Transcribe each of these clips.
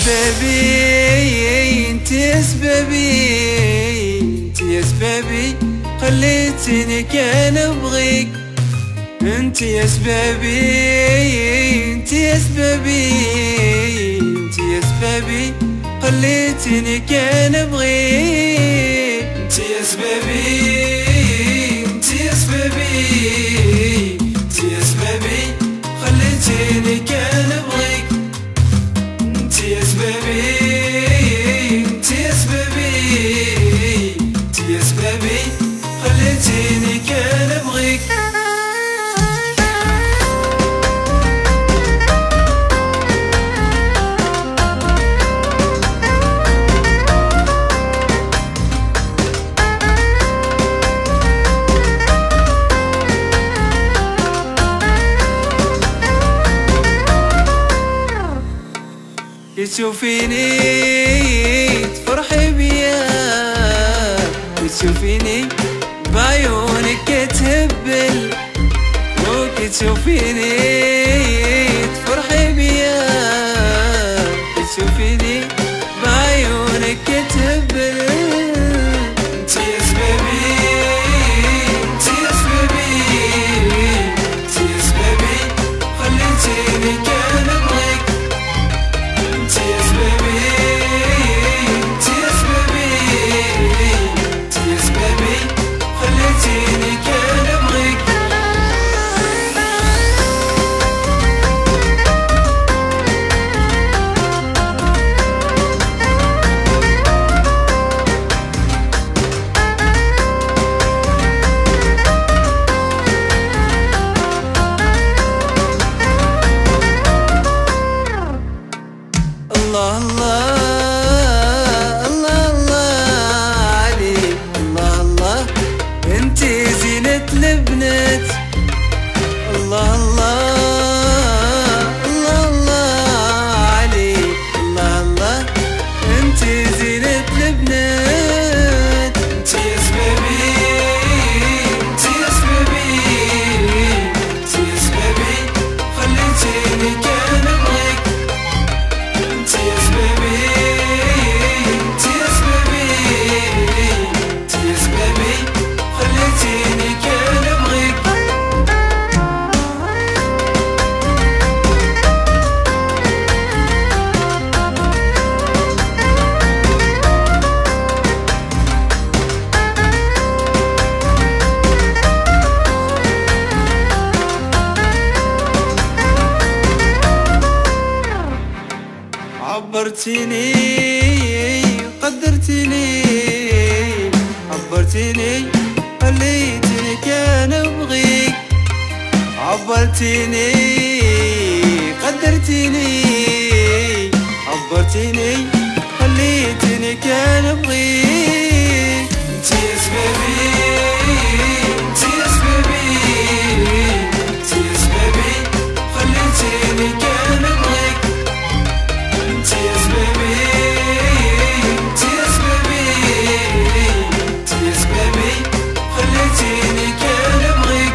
سببي انت يا سببي، انت يا سببي خليتني كان ابغيك. انت يا سببي انت يا سببي، انت يا سببي خليتني كان ابغيك. انت يا سببي انت يا سببي، انت يا سببي خليتني كان ابغيك. انت يا سببي انت يا سببي، انت يا سببي خليتني كان ابغيك. تشوفيني تفرحي بيا، تشوفيني بعيونك تهبل، وتشوفيني تفرحي بيا، تشوفيني بعيونك تهبل. انت يا سببي انت يا سببي، انت يا سببي خليتيني كان ابغيك. انت يا سببي انت يا سببي، انت يا سببي خليتيني كان ابغيك. الله الله الله الله عليك، الله الله انتي زينة البنات. الله الله الله الله عليك، الله الله انتي زينة البنات. انتي يا سببي انتي يا سببي، انتي يا سببي خليتيني كان ابغيك. انت يا سببي انت يا سببي، انت يا سببي خليتيني كان ابغيك. عبرتيني قدرتيني، عبرتيني خليتني كان ابغيك. عبرتيني قدرتيني، عبرتيني خليتني كان ابغيك. انت يا سببي انت يا سببي، انت يا سببي خليتني كان ابغيك. انت يا سببي انت يا سببي، انت يا سببي خليتيني كان ابغيك.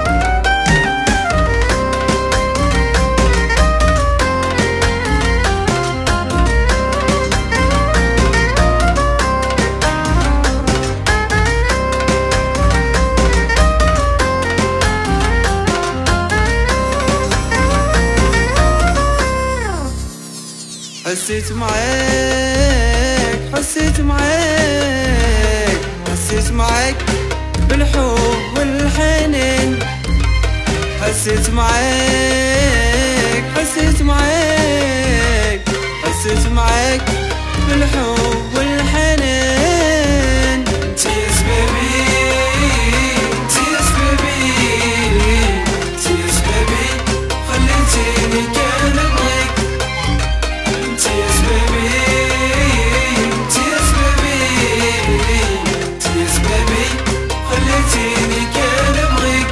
حسيت معاك حسيت معاك، حسيت معاك بالحب والحنان. حسيت معاك حسيت معاك، حسيت معاك بالحب والحنان. انت يا سببي انت يا سببي، انت يا سببي خليتيني كان ابغيك. انت يا سببي انت يا سببي، انت يا سببي خليتيني كان ابغيك.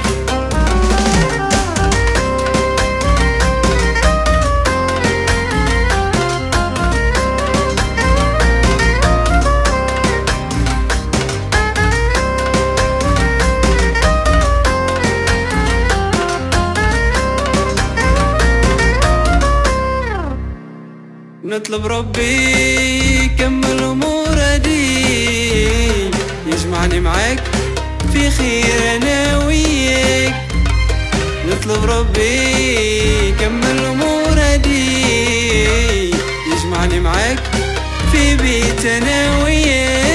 نطلب ربي كمل مرادي، يجمعني معاك في خير انا وياك. نطلب ربي كمل مرادي، يجمعني معاك في بيت انا وياك.